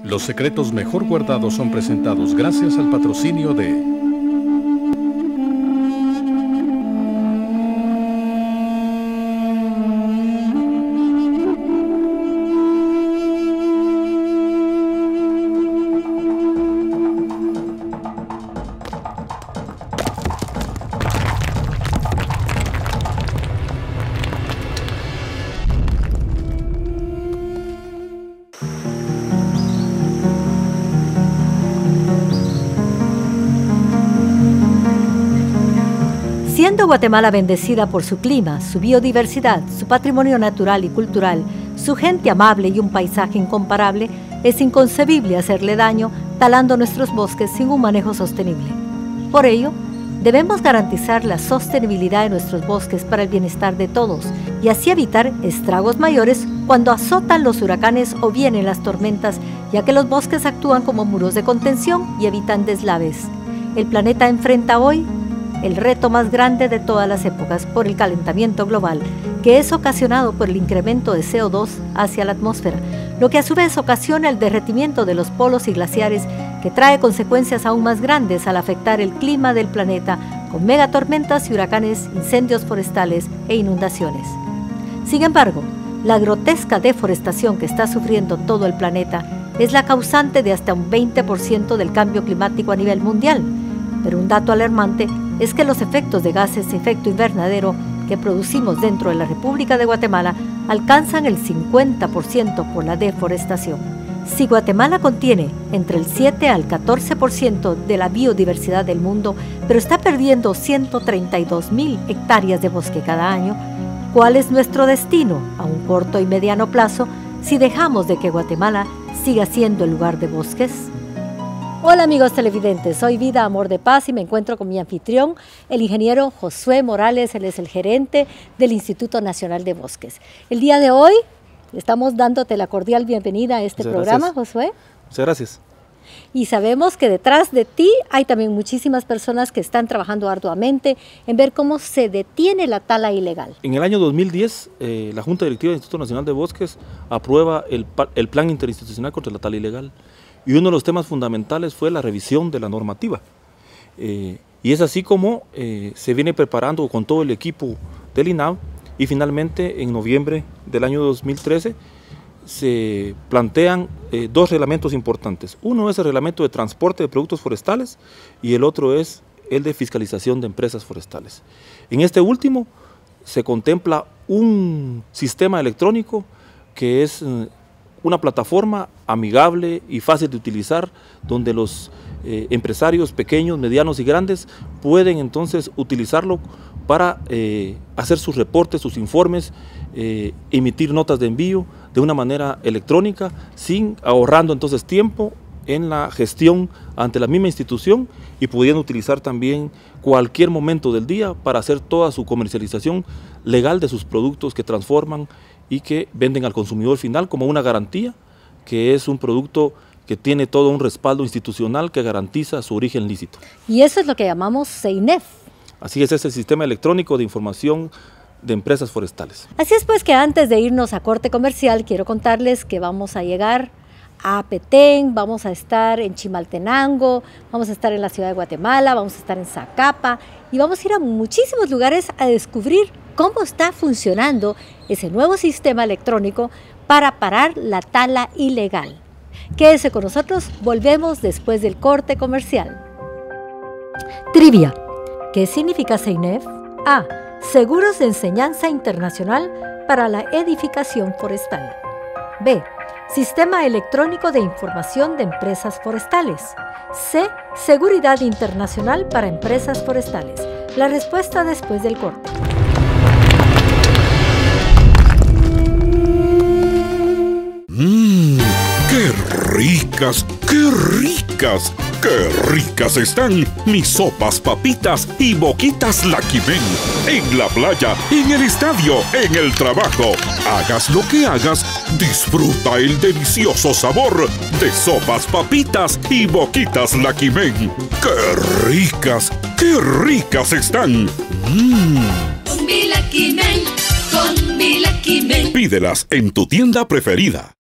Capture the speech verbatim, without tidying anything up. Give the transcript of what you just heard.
Los secretos mejor guardados son presentados gracias al patrocinio de... Siendo Guatemala bendecida por su clima, su biodiversidad, su patrimonio natural y cultural, su gente amable y un paisaje incomparable, es inconcebible hacerle daño talando nuestros bosques sin un manejo sostenible. Por ello, debemos garantizar la sostenibilidad de nuestros bosques para el bienestar de todos y así evitar estragos mayores cuando azotan los huracanes o vienen las tormentas, ya que los bosques actúan como muros de contención y evitan deslaves. El planeta enfrenta hoy el reto más grande de todas las épocas por el calentamiento global, que es ocasionado por el incremento de C O dos hacia la atmósfera, lo que a su vez ocasiona el derretimiento de los polos y glaciares, que trae consecuencias aún más grandes al afectar el clima del planeta, con megatormentas y huracanes, incendios forestales e inundaciones. Sin embargo, la grotesca deforestación que está sufriendo todo el planeta es la causante de hasta un veinte por ciento del cambio climático a nivel mundial, pero un dato alarmante es que los efectos de gases de efecto invernadero que producimos dentro de la República de Guatemala alcanzan el cincuenta por ciento por la deforestación. Si Guatemala contiene entre el siete al catorce por ciento de la biodiversidad del mundo, pero está perdiendo ciento treinta y dos mil hectáreas de bosque cada año, ¿cuál es nuestro destino a un corto y mediano plazo si dejamos de que Guatemala siga siendo el lugar de bosques? Hola amigos televidentes, soy Vida Amor de Paz y me encuentro con mi anfitrión, el ingeniero Josué Morales. Él es el gerente del Instituto Nacional de Bosques. El día de hoy estamos dándote la cordial bienvenida a este Muchas programa, gracias. Josué. Muchas gracias. Y sabemos que detrás de ti hay también muchísimas personas que están trabajando arduamente en ver cómo se detiene la tala ilegal. En el año dos mil diez, eh, la Junta Directiva del Instituto Nacional de Bosques aprueba el, el Plan Interinstitucional contra la Tala Ilegal. Y uno de los temas fundamentales fue la revisión de la normativa. Eh, y es así como eh, se viene preparando con todo el equipo del I N A V y finalmente en noviembre del año dos mil trece se plantean eh, dos reglamentos importantes. Uno es el reglamento de transporte de productos forestales y el otro es el de fiscalización de empresas forestales. En este último se contempla un sistema electrónico que es eh, una plataforma amigable y fácil de utilizar, donde los eh, empresarios pequeños, medianos y grandes pueden entonces utilizarlo para eh, hacer sus reportes, sus informes, eh, emitir notas de envío de una manera electrónica, sin ahorrando entonces tiempo en la gestión ante la misma institución y pudiendo utilizar también cualquier momento del día para hacer toda su comercialización legal de sus productos que transforman y que venden al consumidor final como una garantía, que es un producto que tiene todo un respaldo institucional que garantiza su origen lícito. Y eso es lo que llamamos CEINEF. Así es, es el Sistema Electrónico de Información de Empresas Forestales. Así es pues que antes de irnos a corte comercial, quiero contarles que vamos a llegar a Petén, vamos a estar en Chimaltenango, vamos a estar en la ciudad de Guatemala, vamos a estar en Zacapa y vamos a ir a muchísimos lugares a descubrir cómo está funcionando ese nuevo sistema electrónico para parar la tala ilegal. Quédese con nosotros, volvemos después del corte comercial. Trivia. ¿Qué significa CEINEF? A. Seguros de Enseñanza Internacional para la Edificación Forestal. B. Sistema Electrónico de Información de Empresas Forestales. C. Seguridad Internacional para Empresas Forestales. La respuesta después del corte. Mmm, qué ricas, qué ricas, qué ricas están mis sopas, papitas y boquitas Lucky Men. En la playa, en el estadio, en el trabajo. Hagas lo que hagas, disfruta el delicioso sabor de sopas, papitas y boquitas Lucky Men. ¡Qué ricas, qué ricas están! Mmm. Con mi Lucky Men, con mi Lucky Men. Pídelas en tu tienda preferida.